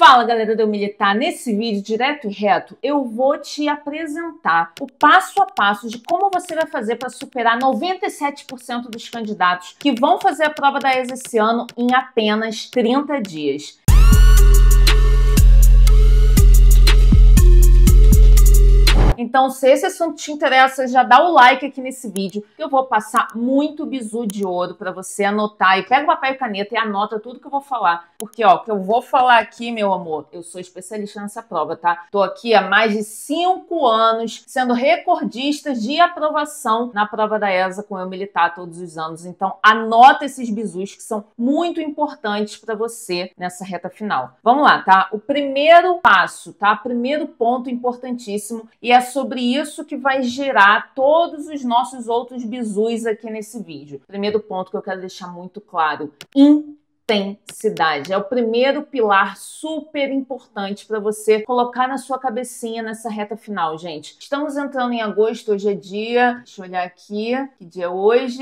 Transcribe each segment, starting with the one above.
Fala, galera do Eu Militar. Nesse vídeo, direto e reto, eu vou te apresentar o passo a passo de como você vai fazer para superar 97% dos candidatos que vão fazer a prova da ESA esse ano em apenas 30 dias. Então, se esse assunto te interessa, já dá o like aqui nesse vídeo. Eu vou passar muito bizu de ouro para você anotar. E pega o papel e caneta e anota tudo que eu vou falar. Porque, ó, o que eu vou falar aqui, meu amor, eu sou especialista nessa prova, tá? Tô aqui há mais de 5 anos sendo recordista de aprovação na prova da ESA com Eu Militar todos os anos. Então, anota esses bizus que são muito importantes para você nessa reta final. Vamos lá, tá? O primeiro passo, tá? Primeiro ponto importantíssimo, e é sobre isso que vai gerar todos os nossos outros bizus aqui nesse vídeo. Primeiro ponto que eu quero deixar muito claro: intensidade. É o primeiro pilar super importante para você colocar na sua cabecinha nessa reta final, gente. Estamos entrando em agosto, hoje é dia... Deixa eu olhar aqui, que dia é hoje?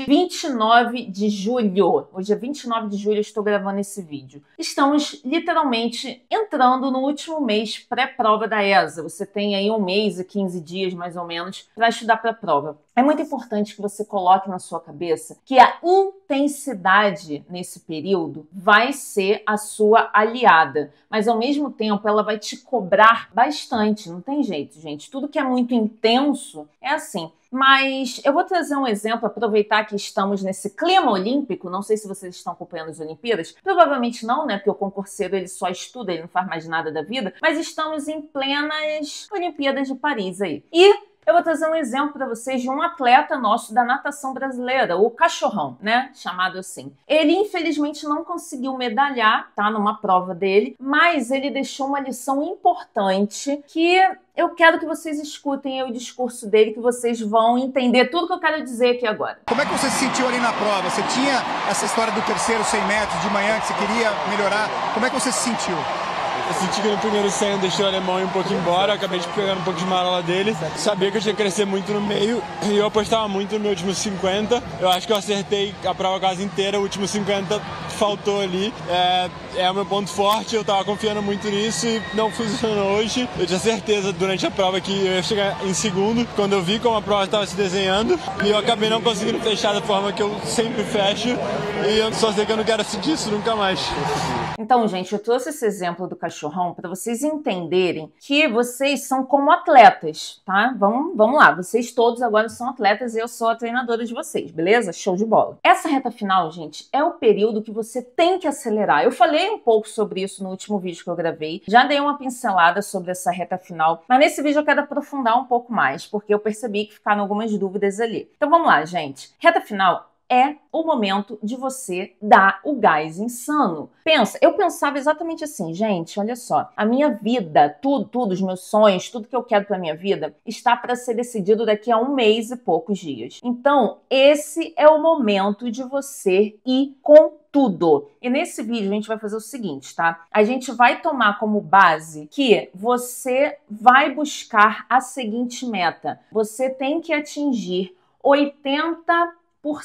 29 de julho. Hoje é 29 de julho, eu estou gravando esse vídeo. Estamos literalmente entrando no último mês pré-prova da ESA. Você tem aí 1 mês e 15 dias, mais ou menos, para estudar para a prova. É muito importante que você coloque na sua cabeça que a intensidade nesse período vai ser a sua aliada, mas ao mesmo tempo ela vai te cobrar bastante, não tem jeito, gente. Tudo que é muito intenso é assim. Mas eu vou trazer um exemplo, aproveitar que estamos nesse clima olímpico. Não sei se vocês estão acompanhando as Olimpíadas, provavelmente não, né? Porque o concurseiro ele só estuda, ele não faz mais nada da vida, mas estamos em plenas Olimpíadas de Paris aí. E eu vou trazer um exemplo para vocês de um atleta nosso da natação brasileira, o Cachorrão, né? Chamado assim. Ele, infelizmente, não conseguiu medalhar, tá? Numa prova dele, mas ele deixou uma lição importante que eu quero que vocês escutem o discurso dele, que vocês vão entender tudo que eu quero dizer aqui agora. Como é que você se sentiu ali na prova? Você tinha essa história do terceiro 100 metros de manhã que você queria melhorar? Como é que você se sentiu? Eu senti que no primeiro 100 eu deixei o alemão ir um pouco embora, acabei de pegar um pouco de marola dele. Sabia que eu tinha que crescer muito no meio e eu apostava muito no meu último 50. Eu acho que eu acertei a prova quase inteira, o último 50 faltou ali. É o meu ponto forte, eu tava confiando muito nisso e não funcionou hoje. Eu tinha certeza durante a prova que eu ia chegar em segundo, quando eu vi como a prova estava se desenhando, e eu acabei não conseguindo fechar da forma que eu sempre fecho, e eu só sei que eu não quero sentir isso nunca mais. Então, gente, eu trouxe esse exemplo do Cachorrão para vocês entenderem que vocês são como atletas, tá? Vamos lá, vocês todos agora são atletas e eu sou a treinadora de vocês, beleza? Show de bola. Essa reta final, gente, é o período que você tem que acelerar. Eu falei um pouco sobre isso no último vídeo que eu gravei, já dei uma pincelada sobre essa reta final, mas nesse vídeo eu quero aprofundar um pouco mais, porque eu percebi que ficaram algumas dúvidas ali. Então vamos lá, gente. Reta final é o momento de você dar o gás insano. Pensa, eu pensava exatamente assim, gente, olha só, a minha vida, tudo, os meus sonhos, tudo que eu quero pra minha vida, está para ser decidido daqui a 1 mês e poucos dias. Então, esse é o momento de você ir com tudo. E nesse vídeo a gente vai fazer o seguinte, tá? A gente vai tomar como base que você vai buscar a seguinte meta. Você tem que atingir 80%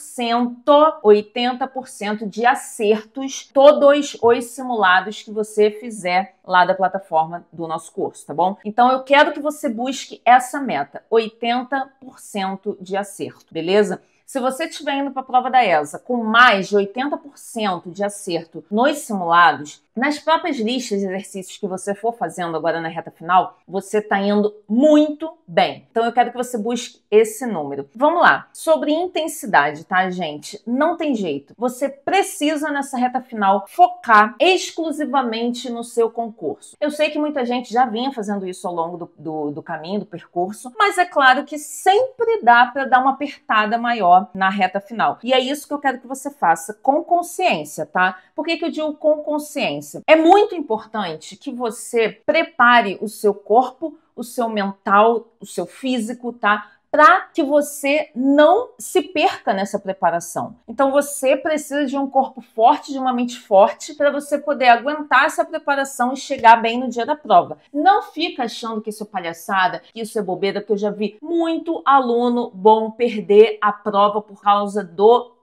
de acertos todos os simulados que você fizer lá da plataforma do nosso curso, tá bom? Então eu quero que você busque essa meta, 80% de acerto, beleza? Se você estiver indo para a prova da ESA com mais de 80% de acerto nos simulados, nas próprias listas de exercícios que você for fazendo agora na reta final, você está indo muito bem. Então eu quero que você busque esse número. Vamos lá. Sobre intensidade, tá, gente? Não tem jeito. Você precisa, nessa reta final, focar exclusivamente no seu concurso. Eu sei que muita gente já vinha fazendo isso ao longo do caminho, do percurso, mas é claro que sempre dá para dar uma apertada maior na reta final. E é isso que eu quero que você faça com consciência, tá? Por que eu digo com consciência? É muito importante que você prepare o seu corpo, o seu mental, o seu físico, tá? Para que você não se perca nessa preparação. Então você precisa de um corpo forte, de uma mente forte, para você poder aguentar essa preparação e chegar bem no dia da prova. Não fica achando que isso é palhaçada, que isso é bobeira, porque eu já vi muito aluno bom perder a prova por causa do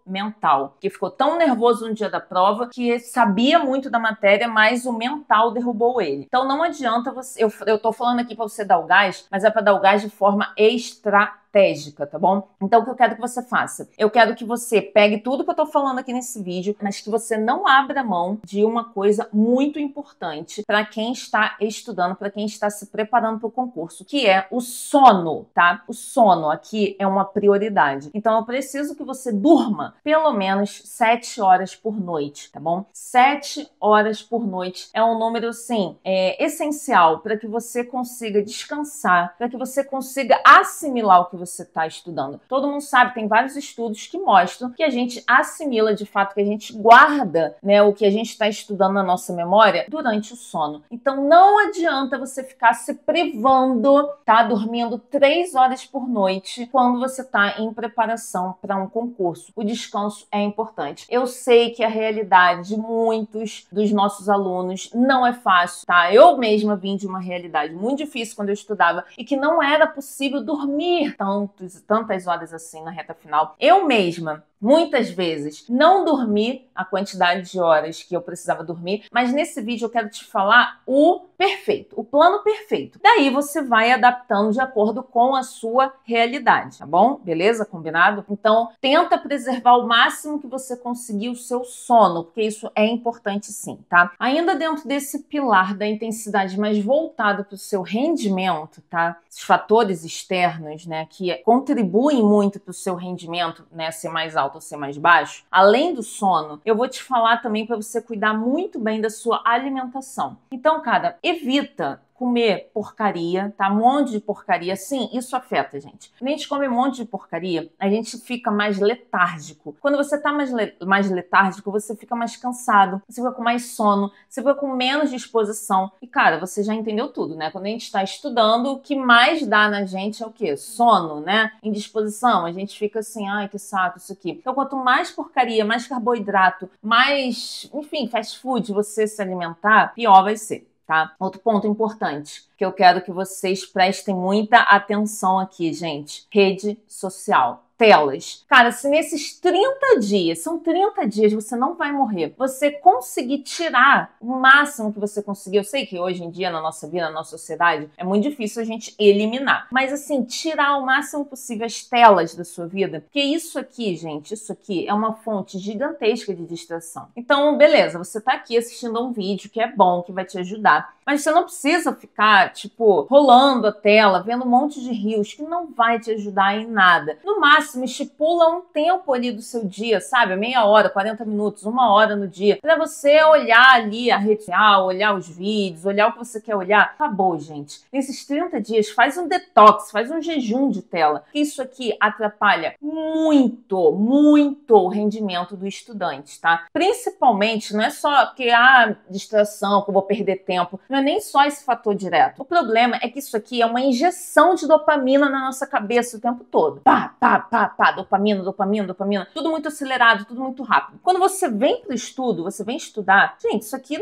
mental, que ficou tão nervoso no dia da prova que sabia muito da matéria, mas o mental derrubou ele. Então não adianta você, eu tô falando aqui para você dar o gás, mas é para dar o gás de forma estratégica, tá bom? Então o que eu quero que você faça? Eu quero que você pegue tudo que eu tô falando aqui nesse vídeo, mas que você não abra mão de uma coisa muito importante para quem está estudando, para quem está se preparando para o concurso, que é o sono, tá? O sono aqui é uma prioridade. Então eu preciso que você durma pelo menos 7 horas por noite, tá bom? 7 horas por noite é um número, sim, essencial para que você consiga descansar, para que você consiga assimilar o que você está estudando. Todo mundo sabe, tem vários estudos que mostram que a gente assimila de fato, que a gente guarda, né, o que a gente está estudando na nossa memória durante o sono. Então não adianta você ficar se privando, tá, dormindo 3 horas por noite quando você está em preparação para um concurso. O descanso é importante. Eu sei que a realidade de muitos dos nossos alunos não é fácil, tá? Eu mesma vim de uma realidade muito difícil quando eu estudava e que não era possível dormir tantas horas assim na reta final. Eu mesma, muitas vezes, não dormi a quantidade de horas que eu precisava dormir, mas nesse vídeo eu quero te falar o perfeito, o plano perfeito. Daí você vai adaptando de acordo com a sua realidade, tá bom? Beleza? Combinado? Então, tenta preservar o máximo que você conseguir o seu sono, porque isso é importante sim, tá? Ainda dentro desse pilar da intensidade mais voltado para o seu rendimento, tá? Os fatores externos, né, que contribuem muito para o seu rendimento, né, ser mais alto ou ser mais baixo, além do sono, eu vou te falar também para você cuidar muito bem da sua alimentação. Então, cara, evita comer porcaria, tá? Um monte de porcaria. Sim, isso afeta, gente. Quando a gente come um monte de porcaria, a gente fica mais letárgico. Quando você tá mais letárgico, você fica mais cansado, você fica com mais sono, você fica com menos disposição. E, cara, você já entendeu tudo, né? Quando a gente tá estudando, o que mais dá na gente é o quê? Sono, né? Indisposição. A gente fica assim, ai, que saco isso aqui. Então, quanto mais porcaria, mais carboidrato, mais, enfim, fast food você se alimentar, pior vai ser. Tá? Outro ponto importante que eu quero que vocês prestem muita atenção aqui, gente. Rede social. Telas. Cara, se nesses 30 dias, são 30 dias, você não vai morrer, você conseguir tirar o máximo que você conseguir, eu sei que hoje em dia na nossa vida, na nossa sociedade, é muito difícil a gente eliminar, mas assim, tirar o máximo possível as telas da sua vida, porque isso aqui, gente, isso aqui é uma fonte gigantesca de distração. Então, beleza, você tá aqui assistindo a um vídeo que é bom, que vai te ajudar, mas você não precisa ficar, tipo, rolando a tela, vendo um monte de reels que não vai te ajudar em nada. No máximo, estipula um tempo ali do seu dia, sabe? Meia hora, 40 minutos, 1 hora no dia, pra você olhar ali a rede social, olhar os vídeos, olhar o que você quer olhar. Acabou, gente. Nesses 30 dias, faz um detox, faz um jejum de tela. Isso aqui atrapalha muito, muito o rendimento do estudante, tá? Principalmente, não é só porque, distração, que eu vou perder tempo. Não é nem só esse fator direto. O problema é que isso aqui é uma injeção de dopamina na nossa cabeça o tempo todo. Pá, pá, pá, pá, dopamina, dopamina, dopamina. Tudo muito acelerado, tudo muito rápido. Quando você vem pro estudo, você vem estudar, gente, isso aqui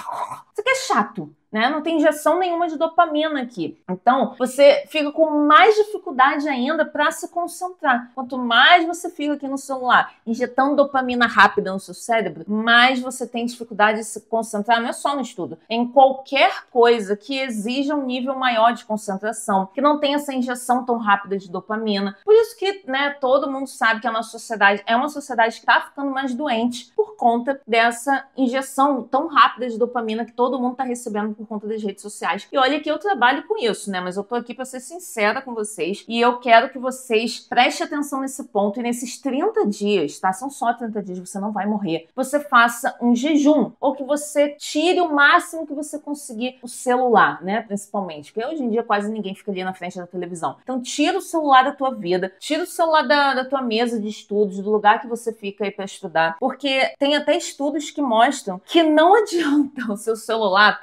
é chato. Né? Não tem injeção nenhuma de dopamina aqui. Então, você fica com mais dificuldade ainda para se concentrar. Quanto mais você fica aqui no celular injetando dopamina rápida no seu cérebro, mais você tem dificuldade de se concentrar, não é só no estudo, em qualquer coisa que exija um nível maior de concentração, que não tem essa injeção tão rápida de dopamina. Por isso que, né, todo mundo sabe que a nossa sociedade é uma sociedade que está ficando mais doente por conta dessa injeção tão rápida de dopamina que todo mundo está recebendo por conta das redes sociais. E olha que eu trabalho com isso, né? Mas eu tô aqui para ser sincera com vocês e eu quero que vocês prestem atenção nesse ponto e nesses 30 dias, tá? São só 30 dias, você não vai morrer. Você faça um jejum ou que você tire o máximo que você conseguir o celular, né? Principalmente, porque hoje em dia quase ninguém fica ali na frente da televisão. Então tira o celular da tua vida, tira o celular da tua mesa de estudos, do lugar que você fica aí para estudar, porque tem até estudos que mostram que não adianta o seu celular tá virado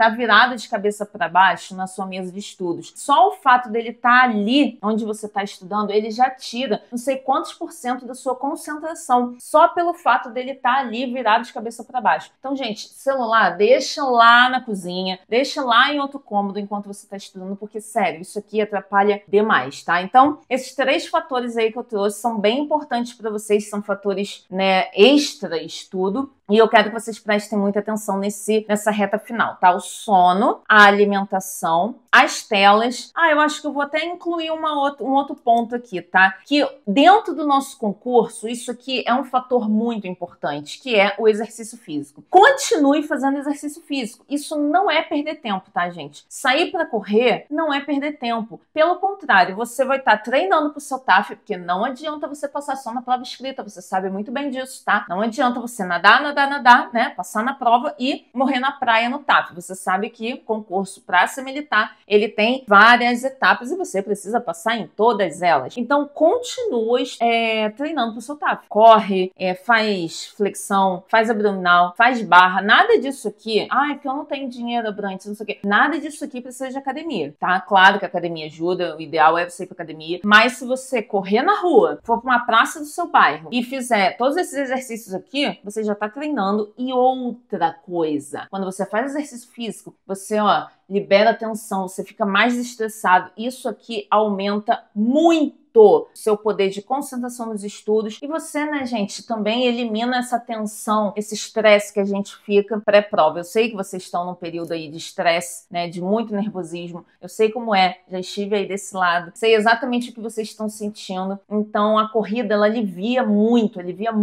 virado de cabeça para baixo na sua mesa de estudos, só o fato dele estar ali onde você está estudando, ele já tira não sei quantos % da sua concentração, só pelo fato dele estar ali virado de cabeça para baixo. Então, gente, celular, deixa lá na cozinha, deixa lá em outro cômodo enquanto você está estudando, porque, sério, isso aqui atrapalha demais, tá? Então, esses 3 fatores aí que eu trouxe são bem importantes para vocês, são fatores, né, extra estudo. E eu quero que vocês prestem muita atenção nessa reta final, tá? O sono, a alimentação, as telas. Eu acho que eu vou até incluir um outro ponto aqui, tá? Que dentro do nosso concurso, isso aqui é um fator muito importante, que é o exercício físico. Continue fazendo exercício físico. Isso não é perder tempo, tá, gente? Sair para correr não é perder tempo. Pelo contrário, você vai estar treinando pro seu TAF, porque não adianta você passar só na prova escrita, você sabe muito bem disso, tá? Não adianta você nadar, né? Passar na prova e morrer na praia no TAF. Você sabe que o concurso para ser militar, ele tem várias etapas e você precisa passar em todas elas. Então, continue treinando pro seu TAF. Corre, faz flexão, faz abdominal, faz barra. Nada disso aqui, porque eu não tenho dinheiro, Abrantes, não sei o quê. Nada disso aqui precisa de academia, tá? Claro que a academia ajuda, o ideal é você ir pra academia, mas se você correr na rua, for pra uma praça do seu bairro e fizer todos esses exercícios aqui, você já tá treinando. E outra coisa, quando você faz exercício físico, você, libera tensão, você fica mais estressado. Isso aqui aumenta muito seu poder de concentração nos estudos e você, né, gente, também elimina essa tensão, esse estresse que a gente fica pré-prova. Eu sei que vocês estão num período aí de estresse, né, de muito nervosismo. Eu sei como é, já estive aí desse lado. Sei exatamente o que vocês estão sentindo. Então, a corrida, ela alivia muito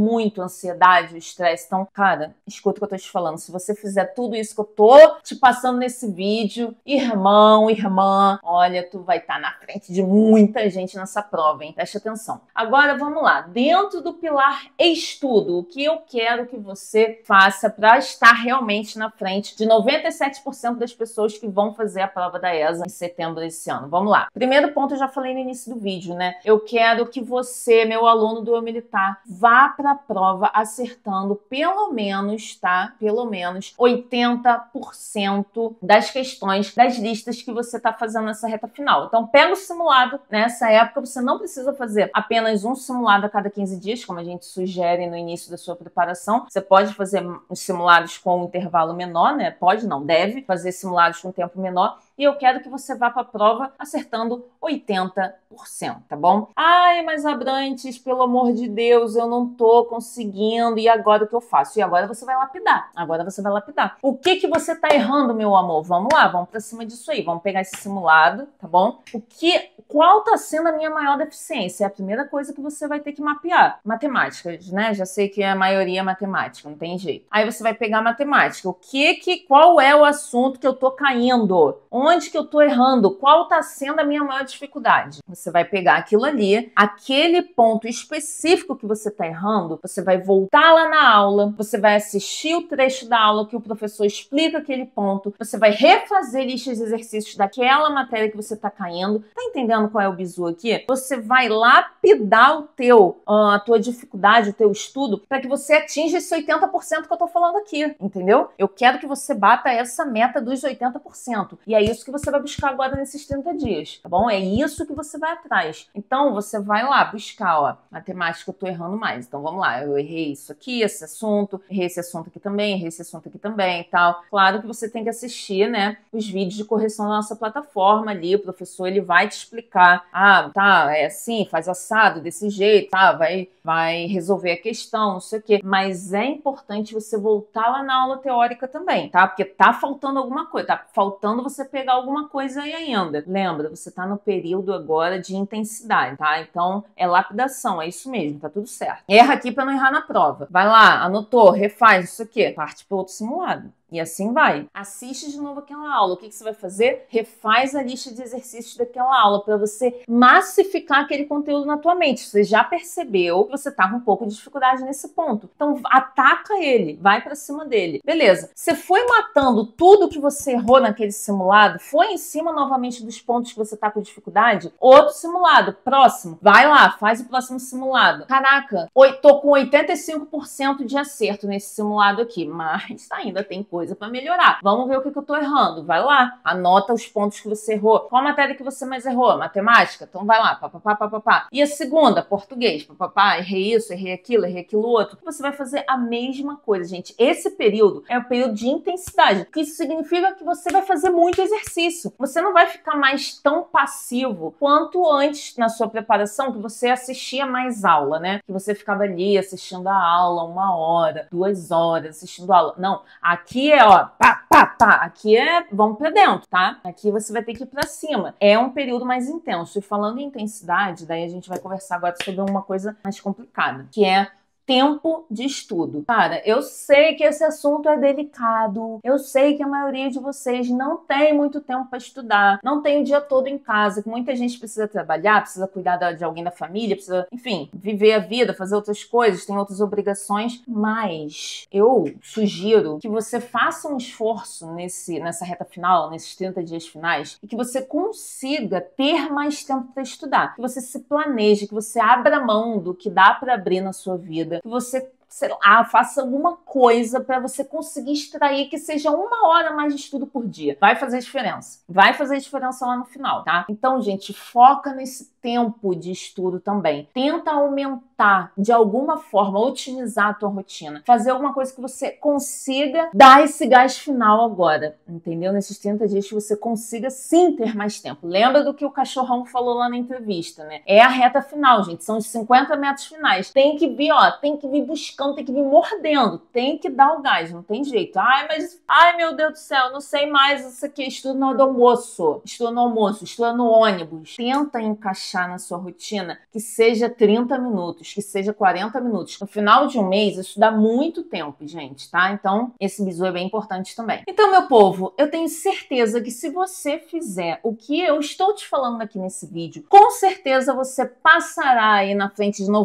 a ansiedade, o estresse. Então, cara, escuta o que eu tô te falando. Se você fizer tudo isso que eu tô te passando nesse vídeo, irmão, irmã, olha, tu vai estar na frente de muita gente nessa prova. Hein? Preste atenção. Agora vamos lá. Dentro do pilar estudo, o que eu quero que você faça para estar realmente na frente de 97% das pessoas que vão fazer a prova da ESA em setembro desse ano. Vamos lá. Primeiro ponto, eu já falei no início do vídeo, né? Eu quero que você, meu aluno do Eu Militar, vá para a prova acertando pelo menos, tá? Pelo menos 80% das questões das listas que você está fazendo nessa reta final. Então, pega o simulado. Nessa época, você não precisa fazer apenas um simulado a cada 15 dias, como a gente sugere no início da sua preparação. Você pode fazer os simulados com um intervalo menor, né? Pode, não, deve fazer simulados com tempo menor. E eu quero que você vá para a prova acertando 80%, tá bom? Mas Abrantes, pelo amor de Deus, eu não tô conseguindo. E agora o que eu faço? E agora você vai lapidar. O que você tá errando, meu amor? Vamos lá, vamos para cima disso aí. Vamos pegar esse simulado, tá bom? Qual tá sendo a minha maior deficiência? É a primeira coisa que você vai ter que mapear. Matemática, né? Já sei que a maioria é matemática, não tem jeito. Aí você vai pegar matemática. Qual é o assunto que eu tô caindo? Onde que eu tô errando? Qual tá sendo a minha maior dificuldade? Você vai pegar aquilo ali, aquele ponto específico que você tá errando, você vai voltar lá na aula, você vai assistir o trecho da aula que o professor explica aquele ponto, você vai refazer listas de exercícios daquela matéria que você tá caindo. Tá entendendo qual é o bizu aqui? Você vai lapidar a tua dificuldade, o teu estudo, para que você atinja esse 80% que eu tô falando aqui, entendeu? Eu quero que você bata essa meta dos 80%. E é isso que você vai buscar agora nesses 30 dias, tá bom? É isso que você vai atrás. Então, você vai lá buscar, matemática eu tô errando mais. Então, vamos lá, eu errei isso aqui, esse assunto, errei esse assunto aqui também, errei esse assunto aqui também e tal. Claro que você tem que assistir, né, os vídeos de correção da nossa plataforma ali, o professor, ele vai te explicar, é assim, faz assado, desse jeito, tá, vai resolver a questão, não sei o quê. Mas é importante você voltar lá na aula teórica também, tá? Porque tá faltando alguma coisa, tá faltando você pegar alguma coisa aí ainda. Lembra, você tá no período agora de intensidade, tá? Então, é lapidação, é isso mesmo, tá tudo certo. Erra aqui pra não errar na prova. Vai lá, anotou, refaz, isso aqui, parte pro outro simulado. E assim vai. Assiste de novo aquela aula. O que você vai fazer? Refaz a lista de exercícios daquela aula para você massificar aquele conteúdo na tua mente. Você já percebeu que você tá com um pouco de dificuldade nesse ponto. Então, ataca ele. Vai para cima dele. Beleza. Você foi matando tudo que você errou naquele simulado? Foi em cima novamente dos pontos que você tá com dificuldade? Outro simulado. Próximo. Vai lá. Faz o próximo simulado. Caraca. Tô com 85% de acerto nesse simulado aqui. Mas ainda tem coisa coisa para melhorar. Vamos ver o que eu tô errando. Vai lá, anota os pontos que você errou. Qual matéria que você mais errou? Matemática? Então vai lá, papapá. E a segunda, português, papapá, errei isso, errei aquilo outro. Você vai fazer a mesma coisa, gente. Esse período é o período de intensidade, porque isso significa que você vai fazer muito exercício. Você não vai ficar mais tão passivo quanto antes na sua preparação, que você assistia mais aula, né? Que você ficava ali assistindo a aula 1 hora, 2 horas assistindo a aula. Não, aqui é, ó, pá. Aqui é, vamos pra dentro, tá? Aqui você vai ter que ir pra cima. É um período mais intenso. E falando em intensidade, daí a gente vai conversar agora sobre uma coisa mais complicada, que é tempo de estudo. Cara, eu sei que esse assunto é delicado, eu sei que a maioria de vocês não tem muito tempo para estudar, não tem o dia todo em casa, que muita gente precisa trabalhar, precisa cuidar de alguém da família, precisa, enfim, viver a vida, fazer outras coisas, tem outras obrigações, mas eu sugiro que você faça um esforço nessa reta final, nesses 30 dias finais, e que você consiga ter mais tempo para estudar, que você se planeje, que você abra mão do que dá para abrir na sua vida, que você, sei lá, faça alguma coisa para você conseguir extrair que seja 1 hora mais de estudo por dia. Vai fazer diferença. Vai fazer diferença lá no final, tá? Então, gente, foca nesse tempo de estudo também. Tenta aumentar, de alguma forma, otimizar a tua rotina. Fazer alguma coisa que você consiga dar esse gás final agora, entendeu? Nesses 30 dias que você consiga sim ter mais tempo. Lembra do que o cachorrão falou lá na entrevista, né? É a reta final, gente. São os 50 metros finais. Tem que vir, ó, tem que vir buscando, tem que vir mordendo, tem que dar o gás, não tem jeito. Ai, meu Deus do céu, não sei mais isso aqui. Estudo no almoço, estuda no ônibus. Tenta encaixar na sua rotina que seja 30 minutos, que seja 40 minutos. No final de um mês, isso dá muito tempo, gente, tá? Então, esse bizu é bem importante também. Então, meu povo, eu tenho certeza que se você fizer o que eu estou te falando aqui nesse vídeo, com certeza você passará aí na frente de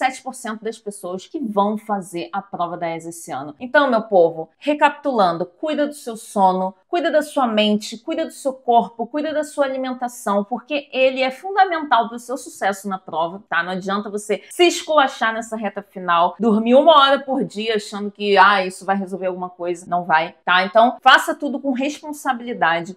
97% das pessoas que vão fazer a prova da ESA esse ano. Então, meu povo, recapitulando, cuida do seu sono, cuida da sua mente, cuida do seu corpo, cuida da sua alimentação, porque ele é fundamental para o seu sucesso na prova, tá? Não adianta você se esculachar nessa reta final, dormir 1 hora por dia achando que, isso vai resolver alguma coisa. Não vai, tá? Então, faça tudo com responsabilidade.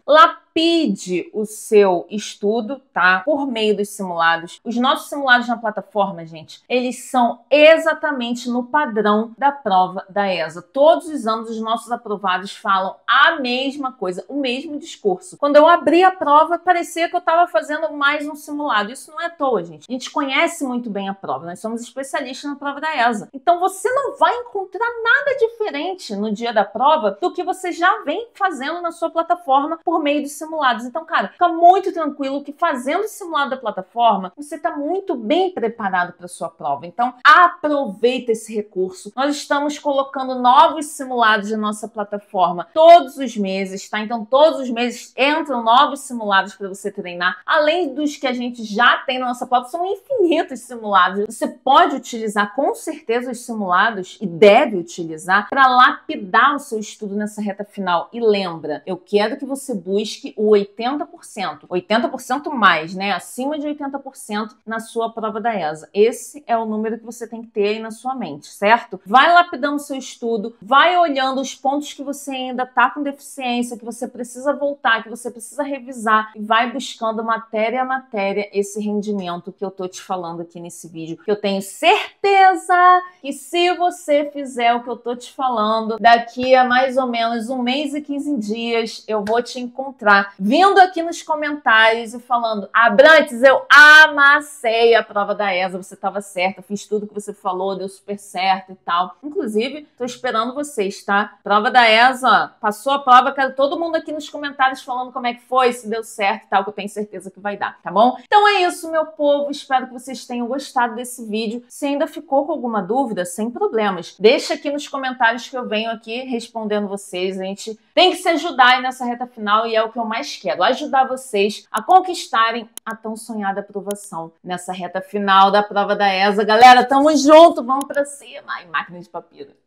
Lapide o seu estudo, tá? Por meio dos simulados. Os nossos simulados na plataforma, gente, eles são exatamente no padrão da prova da ESA. Todos os anos, os nossos aprovados falam a mesma coisa, o mesmo discurso. Quando eu abri a prova, parecia que eu estava fazendo mais um simulado. Isso não é à toa, gente. A gente conhece muito bem a prova. Nós somos especialistas na prova da ESA. Então, você não vai encontrar nada diferente no dia da prova do que você já vem fazendo na sua plataforma por meio dos simulados. Então, cara, fica muito tranquilo que fazendo o simulado da plataforma, você está muito bem preparado para a sua prova. Então, aproveita esse recurso. Nós estamos colocando novos simulados na nossa plataforma todos os meses, tá? Então, todos os meses entram novos simulados para você treinar. Além dos que a gente já tem na nossa prova, são infinitos simulados. Você pode utilizar com certeza os simulados e deve utilizar para lapidar o seu estudo nessa reta final. E lembra, eu quero que você busque o 80%. 80% mais, né? Acima de 80% na sua prova da ESA. Esse é o número que você tem que ter aí na sua mente, certo? Vai lapidando o seu estudo, vai olhando os pontos que você ainda tá com deficiência, que você precisa voltar, que você precisa revisar, e vai buscando matéria a matéria esse rendimento que eu tô te falando aqui nesse vídeo, que eu tenho certeza que se você fizer o que eu tô te falando, daqui a mais ou menos 1 mês e 15 dias, eu vou te encontrar vindo aqui nos comentários e falando: Abrantes, eu amassei a prova da ESA, você tava certa, fiz tudo que você falou, deu super certo e tal. Inclusive, tô esperando vocês, tá? Prova da ESA, passou a prova, quero todo mundo aqui nos comentários falando como é que foi, se deu certo e tal, que eu tenho certeza que vai dar, tá bom? Então é isso, meu povo, espero que vocês tenham gostado desse vídeo. Se ainda ficou com alguma dúvida, sem problemas, deixa aqui nos comentários que eu venho aqui respondendo vocês. A gente tem que se ajudar aí nessa reta final e é o que eu mais quero, ajudar vocês a conquistarem a tão sonhada aprovação nessa reta final da prova da ESA. Galera, tamo junto, vamos pra cima! Ai, máquina de papiro.